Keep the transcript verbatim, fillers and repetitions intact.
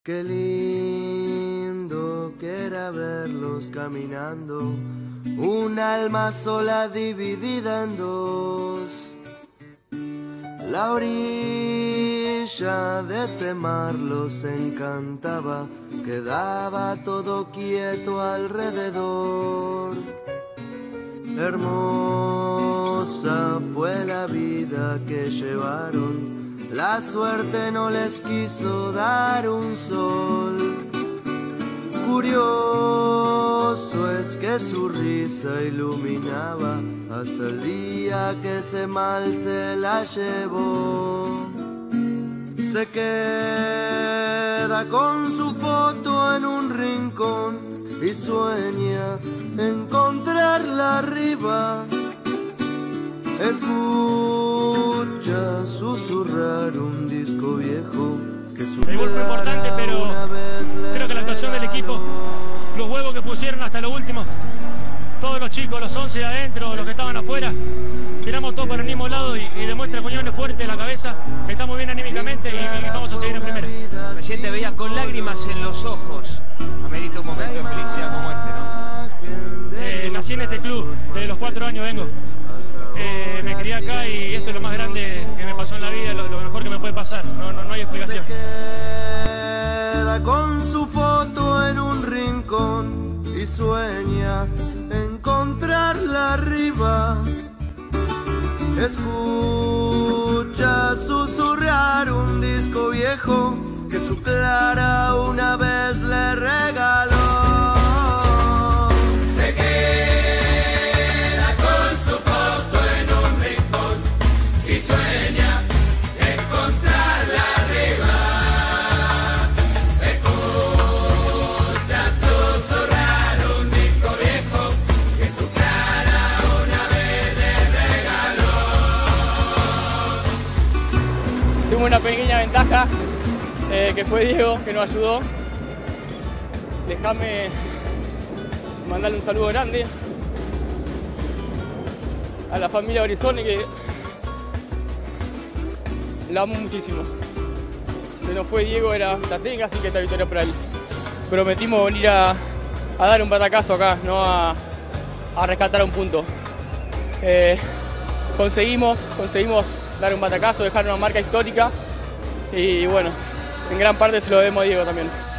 Qué lindo que era verlos caminando, un alma sola dividida en dos. La orilla de ese mar los encantaba, quedaba todo quieto alrededor. Hermosa fue la vida que llevaron, la suerte no les quiso dar un sol. Curioso es que su risa iluminaba hasta el día que ese mal se la llevó. Se queda con su foto en un rincón y sueña encontrarla arriba. Escucha susurrar un disco viejo que su el golpe importante, pero creo que la actuación del equipo, los huevos que pusieron hasta lo último, todos los chicos, los once de adentro, los que estaban afuera, tiramos todos para el mismo lado y, y demuestra coñones fuerte la cabeza, estamos bien anímicamente y, y vamos a seguir en primera. Recién te veía con lágrimas en los ojos, amerita un momento de felicidad como este, ¿no? Eh, nací en este club, desde los cuatro años vengo. Eh, me crié acá y esto es lo más grande que me pasó en la vida, lo, lo mejor que me puede pasar, no, no, no hay explicación. Se queda con su foto en un rincón y sueña encontrarla arriba. Escucha susurrar un disco viejo que su Clara una vez le regaló. Tuvimos una pequeña ventaja, eh, que fue Diego, que nos ayudó. Déjame mandarle un saludo grande a la familia Orizone, que la amo muchísimo. Se nos fue Diego, era Tatenga, así que esta victoria para él. Prometimos venir a, a dar un batacazo acá, no a, a rescatar un punto. Eh, conseguimos, conseguimos dar un batacazo, dejar una marca histórica y bueno, en gran parte se lo debemos a Diego también.